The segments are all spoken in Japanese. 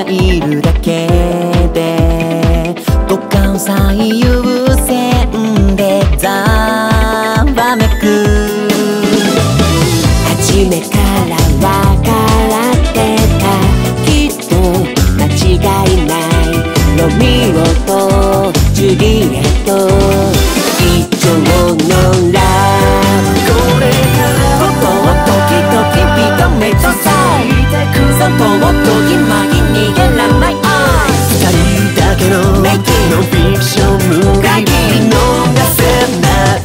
がいるだけで五感最優先でざわめく初めから分かってたきっと間違いないロミオとジュリエット以上のラブこれからもっと時々認めさせてくぞともっと今に逃げらない二人だけのノンフィクション無理見逃せない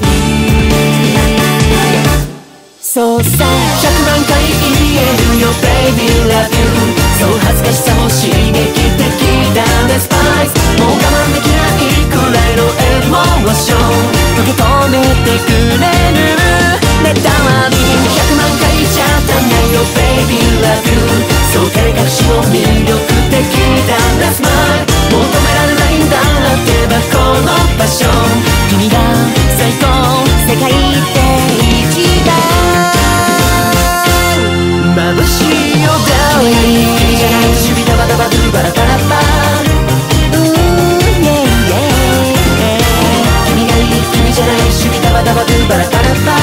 そうさ100万回言えるよ Baby love you そう恥ずかしさも刺激的だねスパイスもう我慢できないくらいのエモーション受け止めてくれるねたまに100万回じゃ足んないよ Baby love you そう照れ隠しも魅力的だねスマイル求められないんだってばこの場所君が最高世界で一番眩しいよダーリン君じゃないシュビダバダバドゥバラタラバ君がいい君じゃないシュビダバダバドゥバラタラバ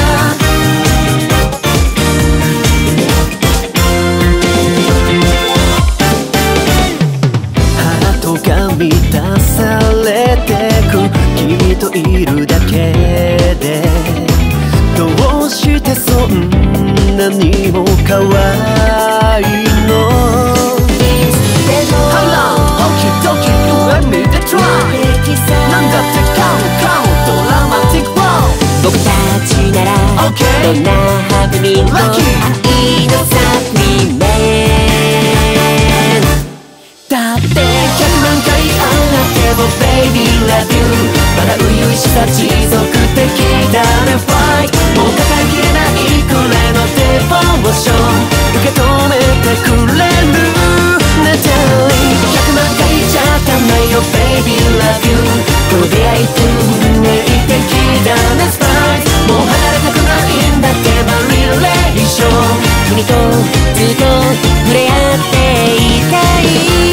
ハートが満たされてく君といるだけでどうしてそんなにも可愛いの How long? Okie dokie, you and me to try なんだってカウントドラマティック僕たちならどんなハプニングも愛のサプリメンだって100万回あっても Baby love you まだ初々しさ持続的だね Fight もう抱えきれないくらいのデボーション受け止めてくれるねダーリン100万回じゃ足んないよ Baby love you この出会い運命的だねスパイスもう離れたくないんだってばリレーション君とずっと触れ合っていたい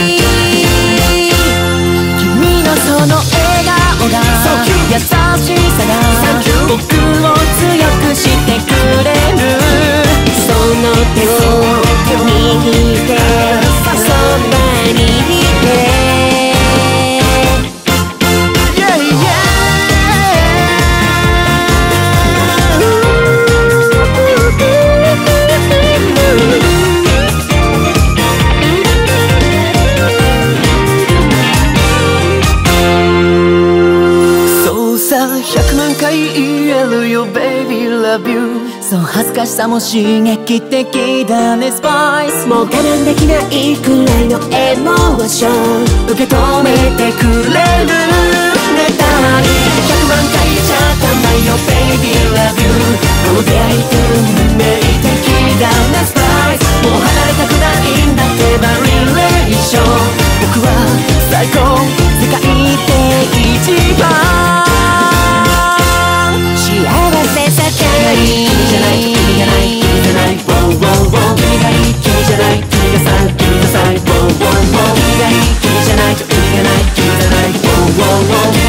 君のその笑顔が優しさが僕を強くしてくれるその手を握ってそばにいて100万回言えるよ Baby love you そう恥ずかしさも刺激的だねスパイスもう我慢できないくらいのエモーション受け止めてくれるねたまに100万回じゃ足んないよ Baby love you この出会い運命的だねスパイスもう離れたくないんだってばリレーション僕は最高世界で一番幸せさかい君じゃない君がない君じゃない君がいい君じゃない君がさ君がさ君がいい君じゃない君がない君じゃない